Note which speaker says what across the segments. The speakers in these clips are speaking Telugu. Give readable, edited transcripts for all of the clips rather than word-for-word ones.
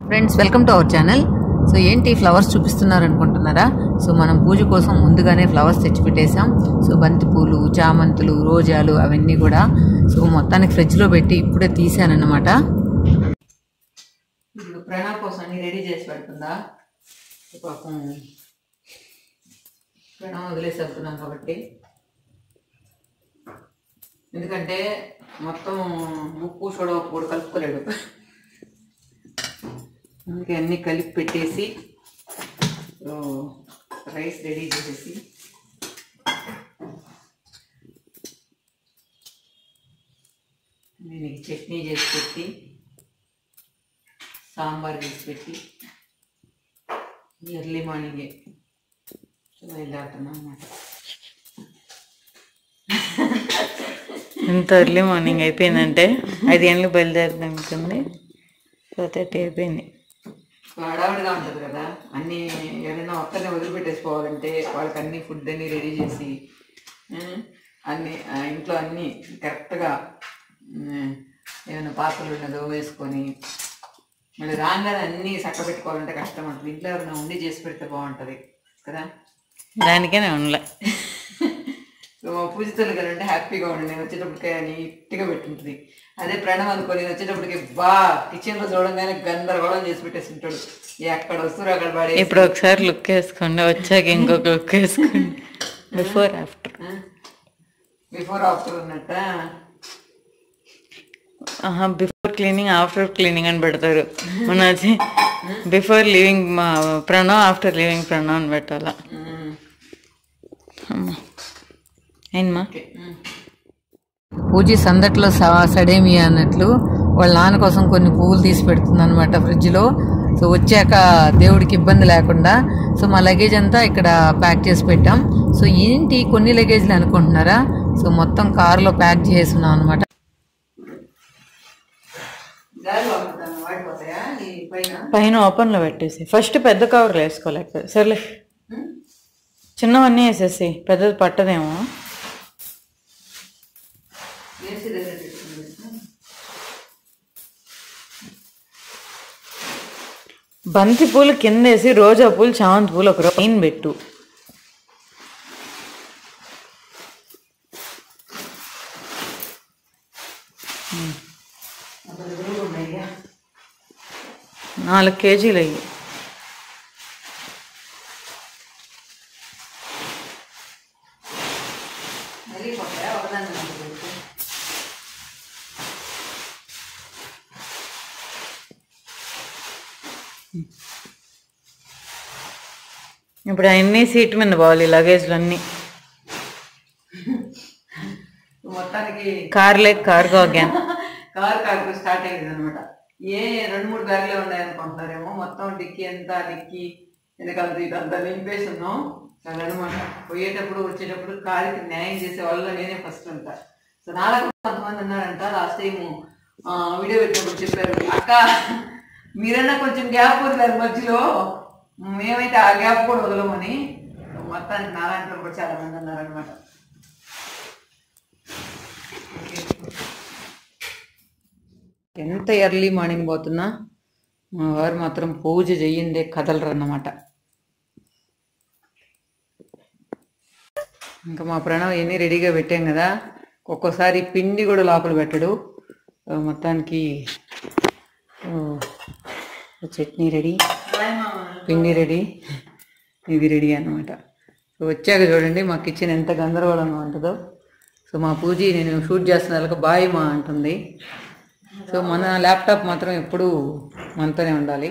Speaker 1: Friends welcome to our channel. So ఏంటి ఫ్లవర్స్ చూపిస్తున్నారు అనుకుంటున్నారా? సో మనం పూజ కోసం ముందుగానే ఫ్లవర్స్ తెచ్చిపెట్టేసాం. సో బంతి పూలు, చామంతులు, రోజాలు అవన్నీ కూడా సో మొత్తానికి ఫ్రిడ్జ్లో పెట్టి ఇప్పుడే తీసానన్నమాట. ఇప్పుడు ప్రణవ్ కోసం అన్ని రెడీ చేసి పెడుతుందా పాపం. ప్రణవ్ వదిలేసి వెళ్తున్నాం కాబట్టి, ఎందుకంటే మొత్తం ఉప్పు సోడా కూడా కలుపుకోలేడు, అందుకే అన్నీ కలిపి పెట్టేసి రైస్ రెడీ చేసేసి నేను చట్నీ చేసి పెట్టి సాంబార్ చేసి పెట్టి ఎర్లీ మార్నింగే బయలుదేరుతున్నాం అన్నమాట.
Speaker 2: ఎంత ఎర్లీ మార్నింగ్ అయిపోయిందంటే 5 గంటలకు బయలుదేరుతుంది అనుకుంది, 4:30 అయిపోయింది.
Speaker 1: హడావిడిగా ఉంటుంది కదా, అన్నీ ఏదైనా ఒక్కరిని వదిలిపెట్టేసుకోవాలంటే వాళ్ళకి అన్ని ఫుడ్ అన్నీ రెడీ చేసి అన్నీ ఇంట్లో అన్నీ కరెక్ట్గా ఏమైనా పాత్రలు ఉన్నదో వేసుకొని మళ్ళీ రాగానే అన్నీ చక్క పెట్టుకోవాలంటే కష్టం ఉంటుంది. ఇంట్లో ఎవరైనా ఉండి చేసి పెడితే బాగుంటుంది కదా,
Speaker 2: దానికే నేను ఉండలే.
Speaker 1: సో పూజితలు కదంటే హ్యాపీగా ఉండి నేను వచ్చేటప్పటికే నీట్గా పెట్టుంటుంది. అదే ప్రణవ్ అనుకోని వచ్చేటప్పటికి కిచెన్లో చూడంగానే గందరగోళం చేసి పెట్టేసి ఉంటాడు. ఎక్కడ వస్తున్నారు అక్కడ పడే.
Speaker 2: ఇప్పుడు ఒకసారి లుక్ వేసుకోండి, వచ్చాక ఇంకొక లుక్ వేసుకోండి. బిఫోర్
Speaker 1: ఆఫ్టర్ ఉన్నట్ట.
Speaker 2: బిఫోర్ క్లీనింగ్ ఆఫ్టర్ క్లీనింగ్ అని పెడతారు. మన వచ్చి before living Pranav, after living Pranav అని పెట్టాలా. అమ్మా
Speaker 1: పూజ సందట్లో సడేమి అన్నట్లు వాళ్ళ నాన్న కోసం కొన్ని పువ్వులు తీసి పెడుతుంది అనమాట ఫ్రిడ్జ్లో. సో వచ్చాక దేవుడికి ఇబ్బంది లేకుండా సో మా లగేజ్ అంతా ఇక్కడ ప్యాక్ చేసి పెట్టాం. సో ఏంటి కొన్ని లగేజ్లు అనుకుంటున్నారా? సో మొత్తం కారులో ప్యాక్ చేస్తున్నాం అనమాట.
Speaker 2: పైన ఓపెన్లో పెట్టేసి ఫస్ట్ పెద్ద కవర్లు వేసుకోలేక సర్లే, చిన్నవన్నీ వేసేసి పెద్దది పట్టదేమో. బంతి పూలు కింద వేసి రోజా పూలు, చామంతి పూలు ఒక పైన పెట్టు. నాలుగు కేజీలు అయ్యి. ఇప్పుడు అన్నీ సీట్ మీద పోవాలి, లగేజ్లు అన్నీ.
Speaker 1: మొత్తానికి
Speaker 2: కార్గో అగ్గాను.
Speaker 1: కారు స్టార్ట్ అయ్యింది అనమాట. 2-3 బ్యాగులే ఉన్నాయనుకుంటున్నారేమో. మొత్తం డిక్కీ అంతా డిక్కీ వెనకాల ఇదంతా నింపేసి ఉన్నాం. అదనమాట పోయేటప్పుడు వచ్చేటప్పుడు కారుకి న్యాయం చేసే వాళ్ళు నేనే ఫస్ట్ అంతా. సో నాలా కొంతమంది ఉన్నారంట. లాస్ట్ టైం వీడియో పెట్టినప్పుడు చెప్పారు, అక్క మీరన్నా కొంచెం గ్యాప్ వదిలేరు మధ్యలో, మేమైతే ఆ గ్యాప్ కూడా వదలమని. మొత్తానికి నాలాంటి కూడా చాలా మంది ఉన్నారనమాట. ఎంత ఎర్లీ మార్నింగ్ పోతున్నా మా వారు మాత్రం పూజ చెయ్యిందే కదలరు అన్నమాట. ఇంకా మా ప్రణవ్ ఎన్ని రెడీగా పెట్టాం కదా, ఒక్కోసారి పిండి కూడా లోపల పెట్టడు. మొత్తానికి చట్నీ రెడీ, పిండి రెడీ, ఇది రెడీ అన్నమాట. సో వచ్చాక చూడండి మా కిచెన్ ఎంత గందరగోళంగా ఉంటుందో. సో మా పూజ నేను షూట్ చేస్తున్న వాళ్ళకి బాయ్ మా అంటుంది. సో మన ల్యాప్టాప్ మాత్రం ఎప్పుడూ మనతోనే ఉండాలి.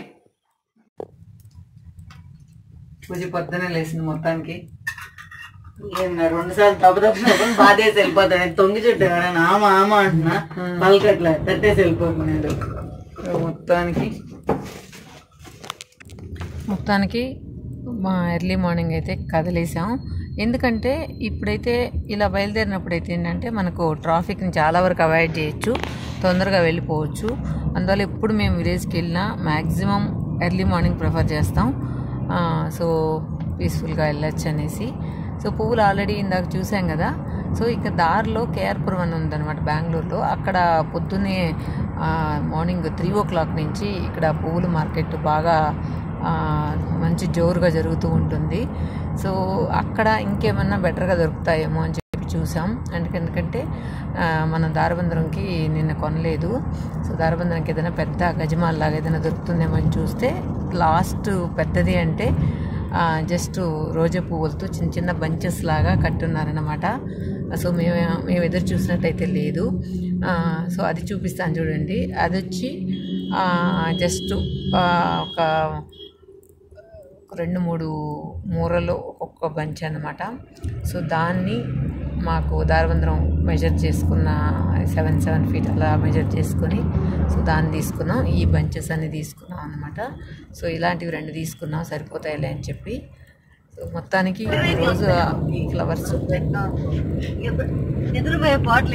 Speaker 1: పూజ పొద్దునే లేచింది మొత్తానికి.
Speaker 2: 2 సార్లు తప్ప బాధేసి వెళ్ళిపోతాడు. తొంగి చుట్టూ ఆమ అంటున్నా పలకట్లే, తట్టేసి వెళ్ళిపోతున్నాడు.
Speaker 1: మొత్తానికి మా ఎర్లీ మార్నింగ్ అయితే కదిలేసాం. ఎందుకంటే ఇప్పుడైతే ఇలా బయలుదేరినప్పుడు అయితే ఏంటంటే మనకు ట్రాఫిక్ని చాలా వరకు అవాయిడ్ చేయొచ్చు, తొందరగా వెళ్ళిపోవచ్చు. అందువల్ల ఎప్పుడు మేము విలేజ్కి వెళ్ళినా మ్యాక్సిమం ఎర్లీ మార్నింగ్ ప్రిఫర్ చేస్తాం. సో పీస్ఫుల్గా వెళ్ళొచ్చు అనేసి. సో పువ్వులు ఆల్రెడీ ఇందాక చూసాం కదా,
Speaker 3: సో ఇక దారిలో కేఆర్పురం అని ఉందన్నమాట బెంగళూరులో. అక్కడ పొద్దున్నే మార్నింగ్ 3 o'clock నుంచి ఇక్కడ పువ్వుల మార్కెట్ బాగా మంచి జోరుగా జరుగుతూ ఉంటుంది. సో అక్కడ ఇంకేమన్నా బెటర్గా దొరుకుతాయేమో అని చెప్పి చూసాం. ఎందుకంటే మనం దారబందరంకి నిన్న కొనలేదు. సో దారబందరంకి ఏదైనా పెద్ద గజమాల్లాగా ఏదైనా దొరుకుతుందేమో అని చూస్తే లాస్ట్ పెద్దది అంటే జస్ట్ రోజా పువ్వులతో చిన్న చిన్న బంచెస్ లాగా కట్టున్నారనమాట. సో మేము ఎదురు చూసినట్టయితే లేదు. సో అది చూపిస్తాను చూడండి. అది వచ్చి జస్ట్ ఒక 2-3 మూరలు ఒక్కొక్క బంచ్ అనమాట. సో దాన్ని మాకు దారబందరం మెజర్ చేసుకున్న 7 feet అలా మెజర్ చేసుకొని సో దాన్ని తీసుకున్నాం. ఈ బంచెస్ అన్ని తీసుకున్నాం అనమాట. సో ఇలాంటివి 2 తీసుకున్నాం, సరిపోతాయిలే అని చెప్పి. సో మొత్తానికి ఈరోజు ఫ్లవర్స్
Speaker 2: నిద్రపోయే పాటలు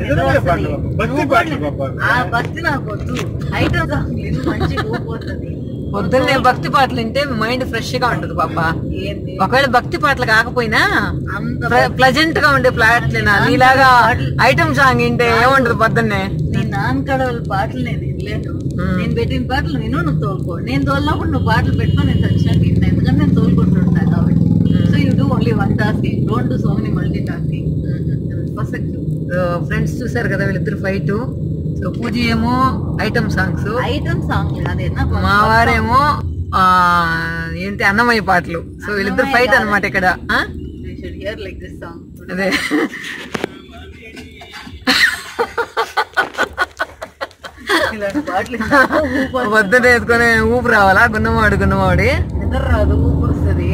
Speaker 2: భక్తి నాకు వద్దు, ఐటమ్ మంచి పోతుంది.
Speaker 3: పొద్దున్నే భక్తి పాటలు వింటే మైండ్ ఫ్రెష్ గా ఉంటుంది పాప. ఒకవేళ భక్తి పాటలు కాకపోయినా ప్లెజెంట్ గా ఉండే పాటలేనా నీలాగా ఐటమ్ సాంగ్ వింటే ఏముంటది పొద్దున్నే.
Speaker 2: నేను నాన్నకడవల పాటలు నేను వినలేను. నేను పెట్టిన పాటలు విను, నువ్వు తోలుకో. నేను తోలినప్పుడు నువ్వు పాటలు పెట్టుకో, నేను చచ్చినట్టు విన్నా. ఎందుకంటే నేను తోలుకుంటుంటాను కాబట్టి. So you do only one tasking, don't do so many multitasking.
Speaker 3: Friends చూసారు కదా వీళ్ళిద్దరు ఫైట్. సో పూజ ఏమో ఐటమ్ సాంగ్స్, మా వారేమో ఏంటి అన్నమయ్య పాటలు. సో వీళ్ళిద్దరు ఫైట్ అనమాట ఇక్కడ. అదే పొద్దున వేసుకొని ఊపు రావాలా, గున్నమాడి
Speaker 2: నిద్ర రాదు, ఊపు వస్తుంది.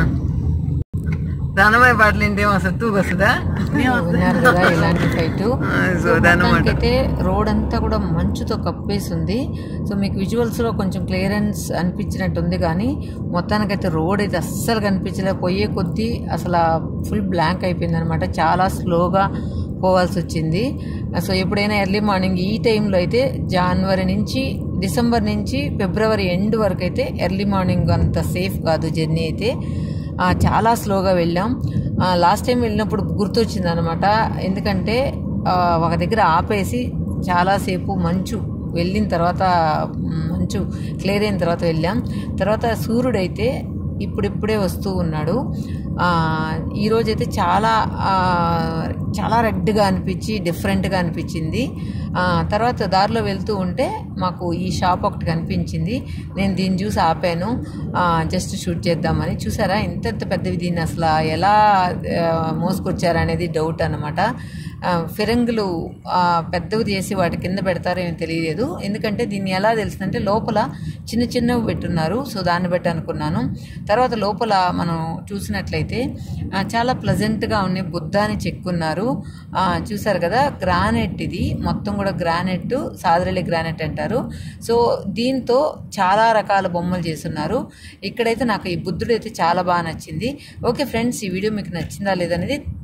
Speaker 3: దానమయ్య పాటలు ఏంటి అసలు తూగు వస్తుందా? విన్నారు కదా ఇలాంటి ఫైట్. అయితే రోడ్ అంతా కూడా మంచుతో కప్పేసి ఉంది. సో మీకు విజువల్స్లో కొంచెం క్లియరెన్స్ అనిపించినట్టు ఉంది, కానీ మొత్తానికైతే రోడ్ అయితే అస్సలు కనిపించలే. పోయే కొద్దీ అసలు ఫుల్ బ్లాంక్ అయిపోయింది అనమాట. చాలా స్లోగా పోవాల్సి వచ్చింది. సో ఎప్పుడైనా ఎర్లీ మార్నింగ్ ఈ టైంలో అయితే జనవరి నుంచి డిసెంబర్ నుంచి ఫిబ్రవరి ఎండ్ వరకు అయితే ఎర్లీ మార్నింగ్ అంత సేఫ్ కాదు జర్నీ అయితే. చాలా స్లోగా వెళ్ళాం. లాస్ట్ టైం వెళ్ళినప్పుడు గుర్తొచ్చింది అనమాట. ఎందుకంటే ఒక దగ్గర ఆపేసి చాలాసేపు మంచు వెళ్ళిన తర్వాత, మంచు క్లియర్ అయిన తర్వాత వెళ్ళాం. తర్వాత సూర్యుడైతే ఇప్పుడిప్పుడే వస్తూ ఉన్నాడు. ఈరోజైతే చాలా చాలా రెడ్గా అనిపించి డిఫరెంట్గా అనిపించింది. తర్వాత దారిలో వెళ్తూ ఉంటే మాకు ఈ షాప్ ఒకటి కనిపించింది. నేను దీన్ని చూసి ఆపాను జస్ట్ షూట్ చేద్దామని. చూసారా ఎంత పెద్దవి, దీన్ని అసలు ఎలా మోసుకొచ్చారనేది డౌట్ అనమాట. ఫిరంగులు పెద్దవి చేసి వాటి కింద పెడతారేమో తెలియలేదు. ఎందుకంటే దీన్ని ఎలా తెలుస్తుందంటే లోపల చిన్న చిన్నవి పెట్టున్నారు. సో దాన్ని బట్టి అనుకున్నాను. తర్వాత లోపల మనం చూసినట్లయితే చాలా ప్లెజెంట్గా ఉన్నాయి. బుద్ధాని చెక్కున్నారు. చూసారు కదా, గ్రానైట్, ఇది మొత్తం కూడా గ్రానైట్, సాదరళి గ్రానైట్ అంటారు. సో దీంతో చాలా రకాల బొమ్మలు చేస్తున్నారు. ఇక్కడైతే నాకు ఈ బుద్ధుడు అయితే చాలా బాగా నచ్చింది. ఓకే ఫ్రెండ్స్, ఈ వీడియో మీకు నచ్చిందా లేదనేది